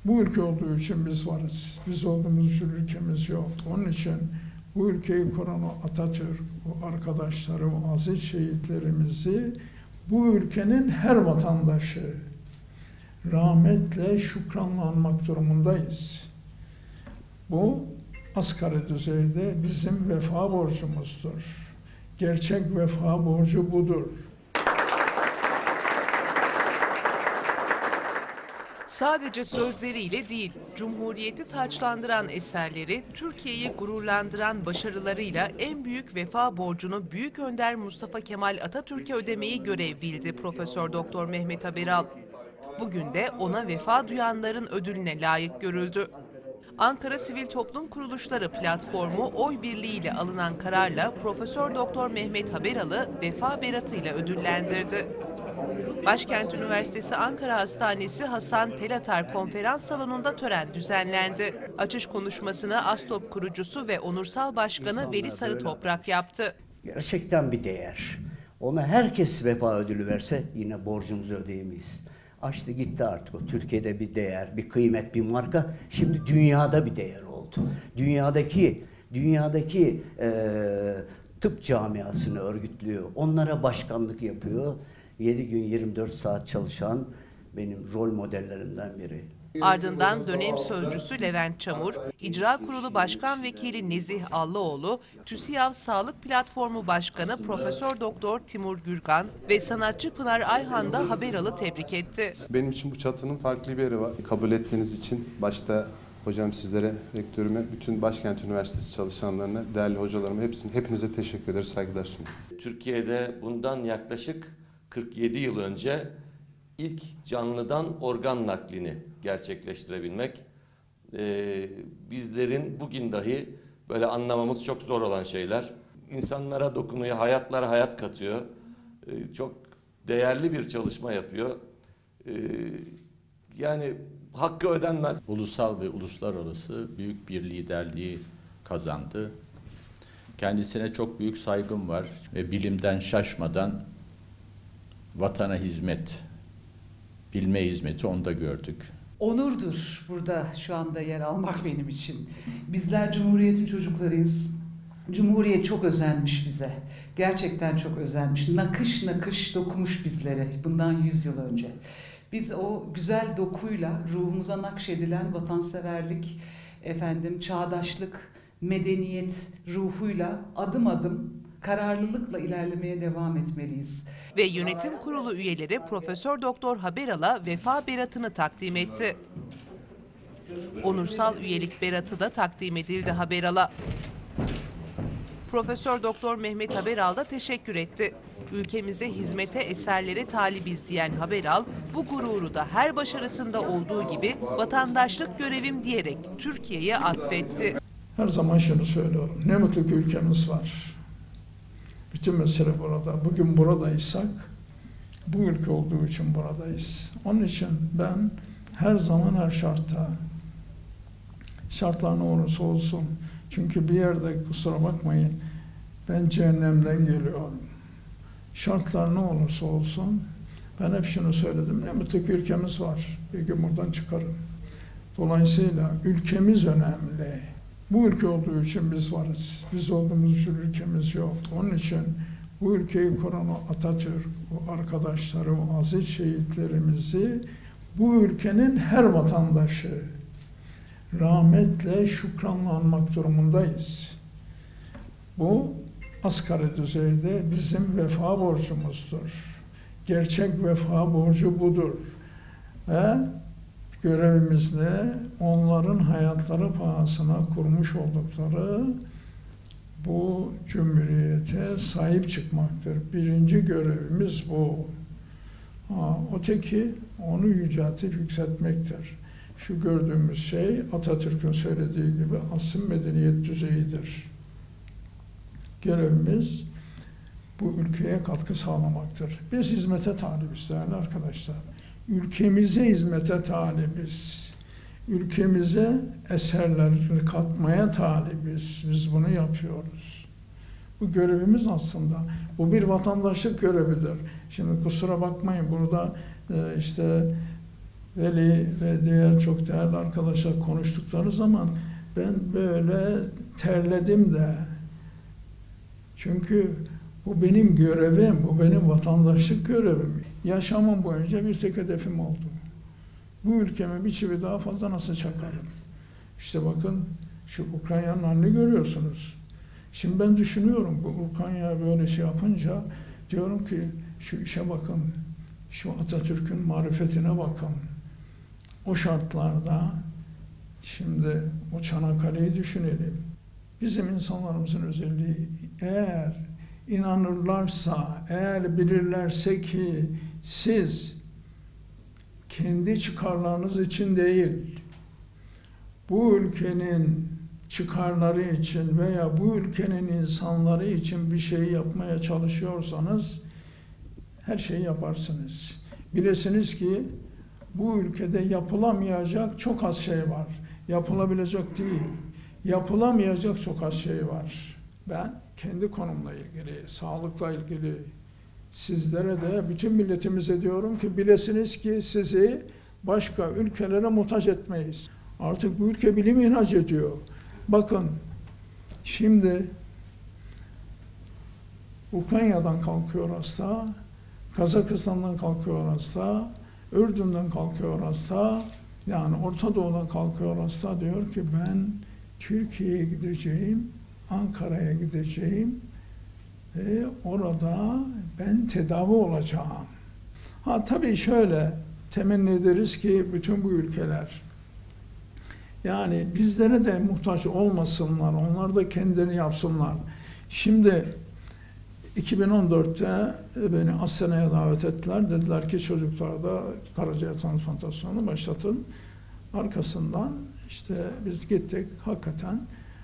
Bu ülke olduğu için biz varız. Biz olduğumuz için ülkemiz yok. Onun için bu ülkeyi kuran o Atatürk, o arkadaşları, o aziz şehitlerimizi bu ülkenin her vatandaşı rahmetle, şükranla anmak durumundayız. Bu asgari düzeyde bizim vefa borcumuzdur. Gerçek vefa borcu budur. Sadece sözleriyle değil, Cumhuriyeti taçlandıran eserleri, Türkiye'yi gururlandıran başarılarıyla en büyük vefa borcunu Büyük Önder Mustafa Kemal Atatürk'e ödemeyi görev bildi Profesör Doktor Mehmet Haberal. Bugün de ona vefa duyanların ödülüne layık görüldü. Ankara Sivil Toplum Kuruluşları Platformu oy birliğiyle alınan kararla Profesör Doktor Mehmet Haberal'ı vefa beratıyla ödüllendirdi. Başkent Üniversitesi Ankara Hastanesi Hasan Telatar Konferans Salonu'nda tören düzenlendi. Açış konuşmasını ASTOP kurucusu ve onursal başkanı Veli Sarıtoprak yaptı. Gerçekten bir değer. Ona herkes vefa ödülü verse yine borcumuzu ödeyemeyiz. Açtı gitti artık o. Türkiye'de bir değer, bir kıymet, bir marka. Şimdi dünyada bir değer oldu. Dünyadaki tıp camiasını örgütlüyor. Onlara başkanlık yapıyor. 7 gün 24 saat çalışan benim rol modellerimden biri. Ardından dönem sözcüsü Levent Çamur, İcra Kurulu Başkan Vekili Nezih Allaoğlu, TÜSİAD Sağlık Platformu Başkanı Profesör Doktor Timur Gürkan ve sanatçı Pınar Ayhan da Haberal'ı tebrik etti. Benim için bu çatının farklı bir yeri var. Kabul ettiğiniz için başta hocam sizlere, rektörüme, bütün Başkent Üniversitesi çalışanlarına, değerli hocalarıma hepinize teşekkür ederiz, saygılar sunuyorum. Türkiye'de bundan yaklaşık 47 yıl önce ilk canlıdan organ naklini gerçekleştirebilmek bizlerin bugün dahi böyle anlamamız çok zor olan şeyler. İnsanlara dokunuyor, hayatlara hayat katıyor. Çok değerli bir çalışma yapıyor. Yani hakkı ödenmez. Ulusal ve uluslararası büyük bir liderliği kazandı. Kendisine çok büyük saygım var ve bilimden şaşmadan vatana hizmet, bilme hizmeti onda gördük. Onurdur burada şu anda yer almak benim için. Bizler Cumhuriyet'in çocuklarıyız. Cumhuriyet çok özenmiş bize. Gerçekten çok özenmiş. Nakış nakış dokumuş bizlere bundan 100 yıl önce. Biz o güzel dokuyla ruhumuza nakşedilen vatanseverlik, çağdaşlık, medeniyet ruhuyla adım adım kararlılıkla ilerlemeye devam etmeliyiz. Ve yönetim kurulu üyeleri Profesör Doktor Haberal'a vefa beratını takdim etti. Onursal üyelik beratı da takdim edildi Haberal'a. Profesör Doktor Mehmet Haberal da teşekkür etti. Ülkemize hizmete, eserlere talibiz diyen Haberal, bu gururu da her başarısında olduğu gibi vatandaşlık görevim diyerek Türkiye'ye atfetti. Her zaman şunu söylüyorum, ne mutlu ki ülkemiz var. Bütün mesele burada. Bugün buradaysak, bu ülke olduğu için buradayız. Onun için ben her zaman her şartlar ne olursa olsun. Çünkü bir yerde kusura bakmayın, ben cehennemden geliyorum. Şartlar ne olursa olsun, ben hep şunu söyledim, ne mutlu ki ülkemiz var. Bir gün buradan çıkarım. Dolayısıyla ülkemiz önemli. Bu ülke olduğu için biz varız. Biz olduğumuz için ülkemiz yok. Onun için bu ülkeyi kuran o Atatürk, o arkadaşları, o aziz şehitlerimizi bu ülkenin her vatandaşı rahmetle, şükranla anmak durumundayız. Bu asgari düzeyde bizim vefa borcumuzdur. Gerçek vefa borcu budur. Ve görevimiz ne? Onların hayatları pahasına kurmuş oldukları bu cumhuriyete sahip çıkmaktır. Birinci görevimiz bu. Öteki onu yüceltip yükseltmektir. Şu gördüğümüz şey Atatürk'ün söylediği gibi asıl medeniyet düzeyidir. Görevimiz bu ülkeye katkı sağlamaktır. Biz hizmete talibiz değerli arkadaşlar. Ülkemize hizmete talibiz. Ülkemize eserleri katmaya talibiz. Biz bunu yapıyoruz. Bu görevimiz aslında. Bu bir vatandaşlık görevidir. Şimdi kusura bakmayın burada işte Veli ve diğer çok değerli arkadaşlar konuştukları zaman ben böyle terledim de. Çünkü bu benim görevim, bu benim vatandaşlık görevim. Yaşamım boyunca bir tek hedefim oldu. Bu ülkeme bir çivi daha fazla nasıl çakarım? İşte bakın şu Ukrayna'nın halini görüyorsunuz. Şimdi ben düşünüyorum bu Ukrayna'ya böyle şey yapınca diyorum ki şu işe bakın, şu Atatürk'ün marifetine bakın. O şartlarda şimdi o Çanakkale'yi düşünelim. Bizim insanlarımızın özelliği eğer inanırlarsa, eğer bilirlerse ki siz kendi çıkarlarınız için değil, bu ülkenin çıkarları için veya bu ülkenin insanları için bir şey yapmaya çalışıyorsanız her şeyi yaparsınız. Bilesiniz ki bu ülkede yapılamayacak çok az şey var. Yapılabilecek değil. Yapılamayacak çok az şey var. Ben kendi konumla ilgili, sağlıkla ilgili sizlere de bütün milletimize diyorum ki bilesiniz ki sizi başka ülkelere muhtaç etmeyiz. Artık bu ülke bilim ihraç ediyor. Bakın şimdi Ukrayna'dan kalkıyor hasta, Kazakistan'dan kalkıyor hasta, Ürdün'den kalkıyor hasta, yani Orta Doğu'dan kalkıyor hasta diyor ki ben Türkiye'ye gideceğim, Ankara'ya gideceğim ve orada ben tedavi olacağım. Ha tabii şöyle temenni ederiz ki bütün bu ülkeler yani bizlere de muhtaç olmasınlar, onlar da kendilerini yapsınlar. Şimdi 2014'te beni Astana'ya davet ettiler. Dediler ki çocuklarda karaciğer transplantasyonu başlatın. Arkasından işte biz gittik hakikaten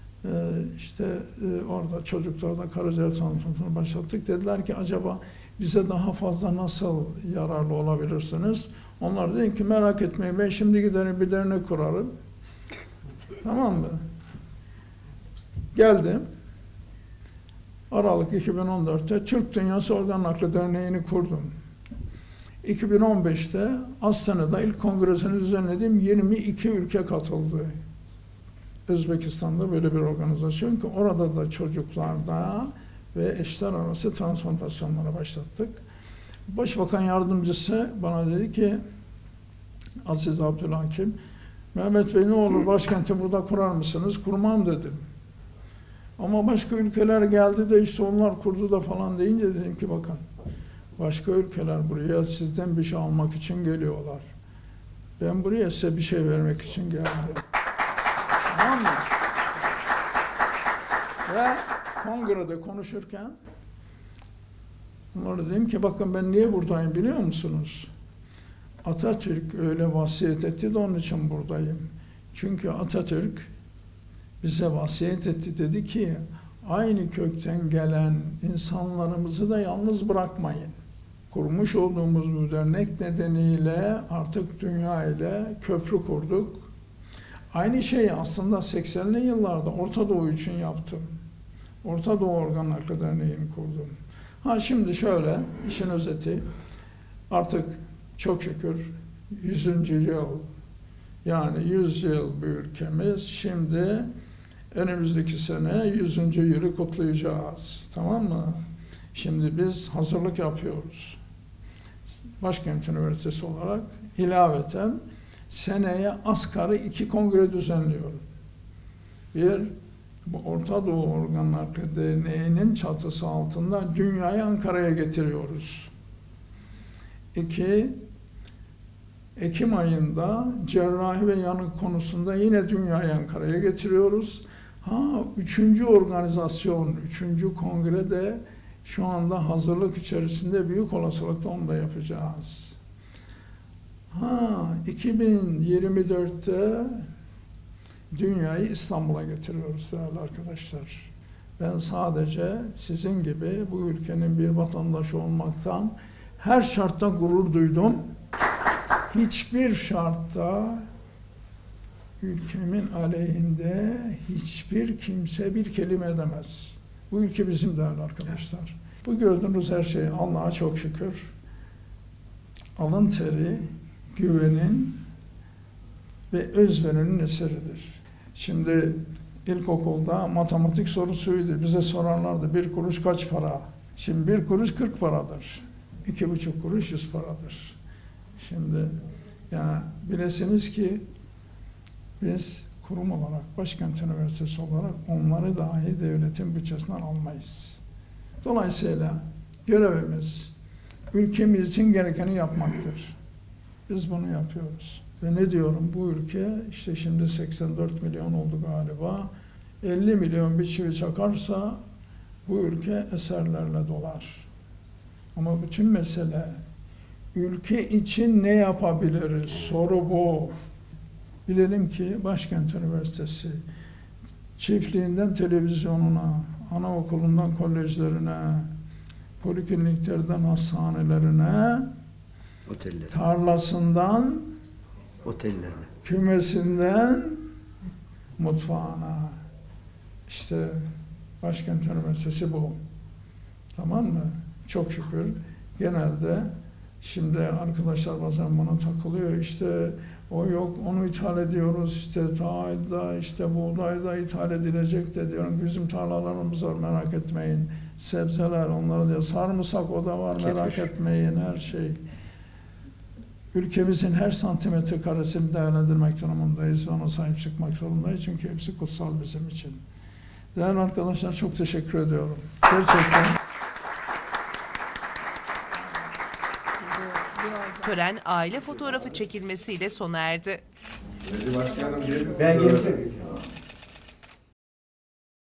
orada çocuklarda karaciğer transplantasyonu başlattık. Dediler ki acaba bize daha fazla nasıl yararlı olabilirsiniz? Onlar dedi ki merak etmeyin ben şimdi giderim bir dernek kurarım. Tamam mı? Geldim. Aralık 2014'te Türk Dünyası Organ Nakli Derneği'ni kurdum. 2015'te Astana'da ilk kongresini düzenledim. 22 ülke katıldı. Özbekistan'da böyle bir organizasyon ki orada da çocuklarda ve eşler arası transplantasyonlara başlattık. Başbakan yardımcısı bana dedi ki Aziz Abdülhakim, Mehmet Bey ne olur başkenti burada kurar mısınız? Kurmam dedim. Ama başka ülkeler geldi de işte onlar kurdu da falan deyince dedim ki bakın başka ülkeler buraya sizden bir şey almak için geliyorlar. Ben buraya size bir şey vermek için geldim. Tamam mı? Ve kongrede konuşurken onlara dedim ki bakın ben niye buradayım biliyor musunuz? Atatürk öyle vasiyet etti de onun için buradayım. Çünkü Atatürk bize vasiyet etti dedi ki aynı kökten gelen insanlarımızı da yalnız bırakmayın. Kurmuş olduğumuz bu dernek nedeniyle artık dünya ile köprü kurduk. Aynı şeyi aslında 80'li yıllarda Orta Doğu için yaptım. Orta Doğu Organ Nakli Derneği'ni kurdum. Ha şimdi şöyle işin özeti artık çok şükür 100. yıl yani 100 yıl bir ülkemiz şimdi önümüzdeki sene 100. yılı kutlayacağız. Tamam mı? Şimdi biz hazırlık yapıyoruz. Başkent Üniversitesi olarak ilaveten seneye asgari 2 kongre düzenliyorum. Bir, bu Orta Doğu Organ Nakli Derneği'nin çatısı altında dünyayı Ankara'ya getiriyoruz. 2, Ekim ayında cerrahi ve yanık konusunda yine dünyayı Ankara'ya getiriyoruz. Ha, 3. organizasyon, 3. kongre de şu anda hazırlık içerisinde büyük olasılıkla onu da yapacağız. Ha, 2024'te dünyayı İstanbul'a getiriyoruz değerli arkadaşlar. Ben sadece sizin gibi bu ülkenin bir vatandaşı olmaktan her şartta gurur duydum. Hiçbir şartta ülkemin aleyhinde hiçbir kimse bir kelime edemez. Bu ülke bizim değerli arkadaşlar. Bu gördüğünüz her şey Allah'a çok şükür. Alın teri, güvenin ve özverinin eseridir. Şimdi ilkokulda matematik sorusuydu. Bize sorarlardı 1 kuruş kaç para? Şimdi 1 kuruş 40 paradır. 2,5 kuruş 100 paradır. Şimdi yani bilesiniz ki biz kurum olarak, Başkent Üniversitesi olarak onları dahi devletin bütçesinden almayız. Dolayısıyla görevimiz ülkemiz için gerekeni yapmaktır. Biz bunu yapıyoruz. Ve ne diyorum, bu ülke işte şimdi 84 milyon oldu galiba. 50 milyon bir çivi çakarsa bu ülke eserlerle dolar. Ama bütün mesele ülke için ne yapabiliriz? Soru bu. Bilelim ki Başkent Üniversitesi çiftliğinden televizyonuna, anaokulundan kolejlerine, polikliniklerden hastanelerine, Otellerine, tarlasından otellerine, kümesinden mutfağına. İşte Başkent Üniversitesi bu. Tamam mı? Çok şükür. Genelde şimdi arkadaşlar bazen bana takılıyor. İşte o yok, onu ithal ediyoruz. İşte tahılda, işte buğdayda ithal edilecek de diyorum. Bizim tarlalarımız var, merak etmeyin. Sebzeler, onları diyor. Sarımsak o da var, merak etmeyin, her şey. Ülkemizin her santimetre karesini değerlendirmek durumundayız ve ona sahip çıkmak zorundayız. Çünkü hepsi kutsal bizim için. Değerli arkadaşlar, çok teşekkür ediyorum. Gerçekten. Tören aile fotoğrafı çekilmesiyle sona erdi. ben geleceğim.